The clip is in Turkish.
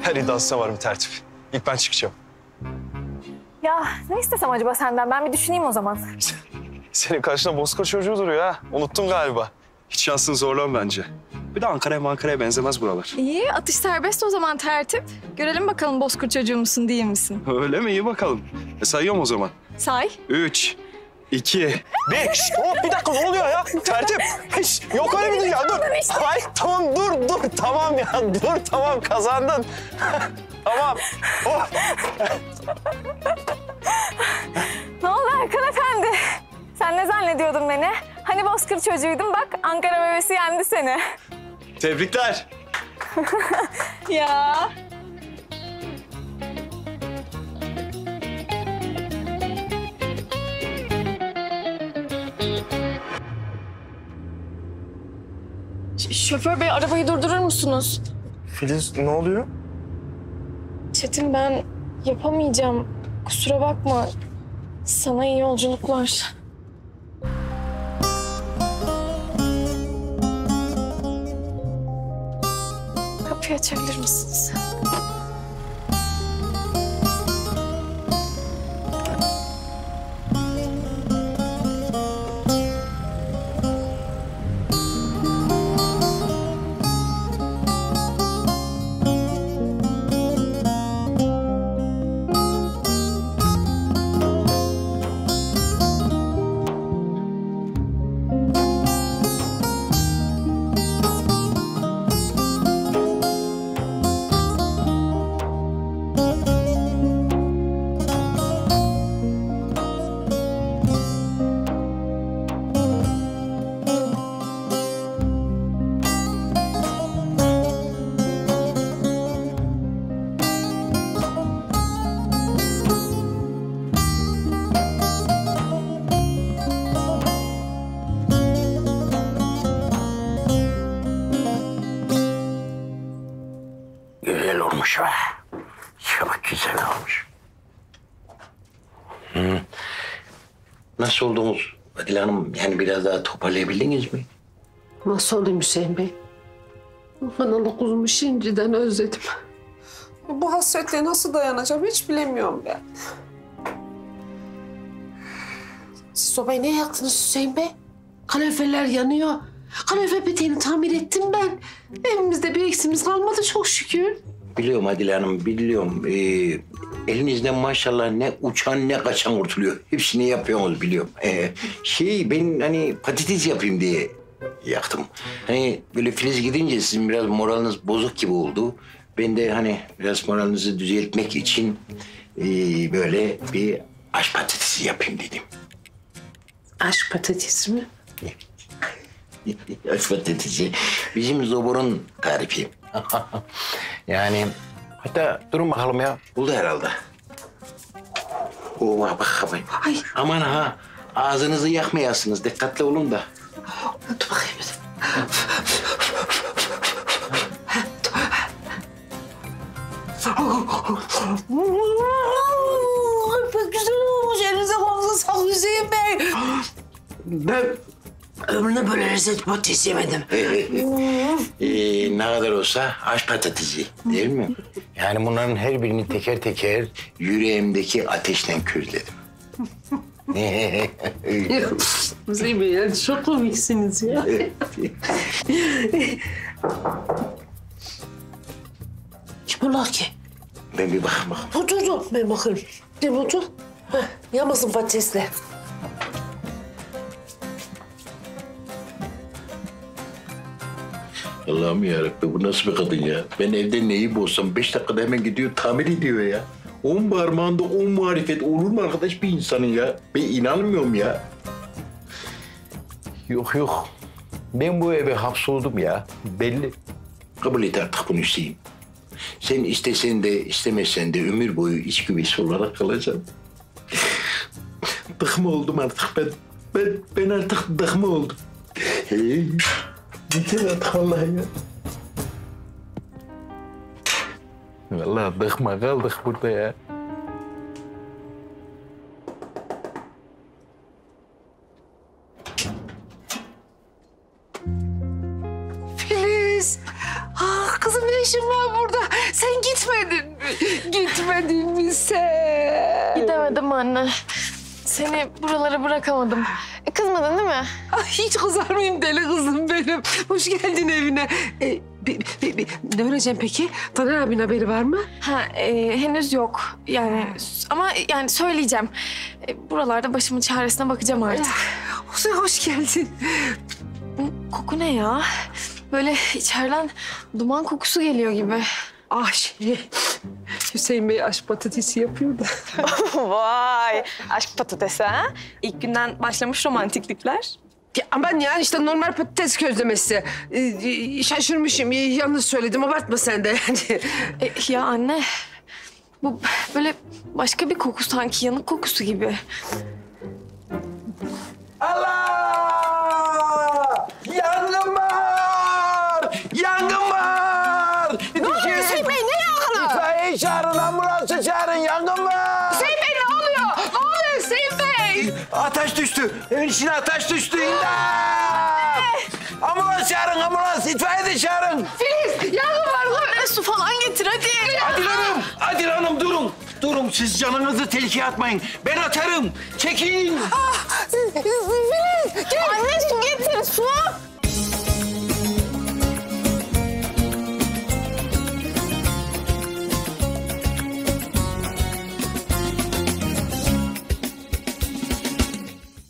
Her iddiasına varım tertip. İlk ben çıkacağım. Ya ne istesem acaba senden? Ben bir düşüneyim o zaman. Senin karşına bozkır çocuğu duruyor ha. Unuttun galiba. Hiç şansını zorlama bence. Bir de Ankara'ya benzemez buralar. İyi, atış serbest o zaman tertip. Görelim bakalım bozkır çocuğu musun değil misin? Öyle mi? İyi bakalım. Sayıyorum o zaman. Say. 3, 2, 1. Hop bir dakika ne oluyor ya? Tertip. Hiç, yok öyle bir şey ya. Dur. Hayır tamam dur. Tamam ya dur tamam kazandın. Tamam. Oh. Ne oldu Erkan Efendi? Sen ne zannediyordun beni? Hani bozkır çocuğuydun bak Ankara bebesi yendi seni. Tebrikler. Ya. Şoför bey arabayı durdurur musunuz? Filiz ne oluyor? Çetin ben yapamayacağım. Kusura bakma. Sana iyi yolculuklar. Kapıyı açabilir misiniz? Güzel olmuş ha. Çok güzel olmuş. Nasıl oldunuz Adile Hanım? Yani biraz daha toparlayabildiniz mi? Nasıl olayım Hüseyin Bey? Analı kuzumu şimdiden özledim. Bu hasretle nasıl dayanacağım hiç bilemiyorum ben. Siz sobayı ne yaktınız Hüseyin Bey? Kaloriferler yanıyor. Kalorifer peteğini tamir ettim ben. Evimizde bir eksimiz kalmadı çok şükür. Biliyorum Adile Hanım, biliyorum. Elinizden maşallah ne uçan ne kaçan kurtuluyor. Hepsini yapıyorsunuz biliyorum. Ben hani patates yapayım diye yaktım. Hani böyle Filiz gidince sizin biraz moraliniz bozuk gibi oldu. Ben de hani biraz moralinizi düzeltmek için böyle bir aş patatesi yapayım dedim. Aşk patatesi mi? Aş patatesi bizim Zobor'un tarifi. Yani hatta durun bakalım ya. Buldu herhalde. Oo bak. Ay. Aman ha ağzınızı yakmayasınız. Dikkatli olun da. Dur bakayım. Pek güzel olmuş. Elinize kolunuza sağlık Hüseyin Bey. Ben ömrümde böyle lezzet patates yemedim. Ne kadar olsa aş patatesi değil mi? Yani bunların her birini teker teker yüreğimdeki ateşten közledim. Hüseyin Bey ya çok komiksiniz ya. Kim ola ki? Ben bir bakayım. Dur. Ben bakayım. Dur. Yamasın patatesle. Allah'ım yarabbim bu nasıl bir kadın ya? Ben evde neyi bozsam 5 dakikada hemen gidiyor tamir ediyor ya. 10 parmağında 10 marifet olur mu arkadaş bir insanın ya? Ben inanmıyorum ya. Yok. Ben bu eve hapsoldum ya. Belli. Kabul et artık bunu Hüseyin. Sen istesen de istemesen de ömür boyu iç güveysi olarak kalacaksın. Dıkma oldum artık ben artık dıkma oldum. Yeter artık vallahi ya. Vallahi dıkma kaldık burada ya. Filiz. Ah kızım Senin ne işin var burada? Sen gitmedin mi? Gitmedin mi sen? Gidemedim anne. Seni buralara bırakamadım. Kızmadın değil mi? Ay, hiç kızar mıyım deli kızım benim? Hoş geldin evine. Ne öğreneceğim peki? Taner abinin haberi var mı? Henüz yok. Yani ama yani söyleyeceğim. Buralarda başımın çaresine bakacağım artık. Sen hoş geldin. Bu koku ne ya? Böyle içeriden duman kokusu geliyor gibi. Ah Hüseyin Bey aşk patatesi yapıyor da. Vay! Aşk patatesi ha? İlk günden başlamış romantiklikler. Ya aman ya işte normal patates közlemesi. Şaşırmışım. Yanlış söyledim. Abartma sen de yani. Ya anne, bu böyle başka bir koku sanki, yanık kokusu gibi. Allah! Yangın var! Yangın var! Ne oluyor Hüseyin Bey? Ne yangını? İtfaiyeyi çağırın, ambulansı çağırın, yangın var! Hüseyin Bey ne oluyor? Ne oluyor Hüseyin Bey? Ateş düştü, evin içine ateş düştü, imdat! Ambulans çağırın, ambulans, itfaiye de çağırın! Filiz yangın var. Anne su falan getir hadi. Adil Hanım durun! Durun, siz canınızı tehlikeye atmayın. Ben atarım, çekin!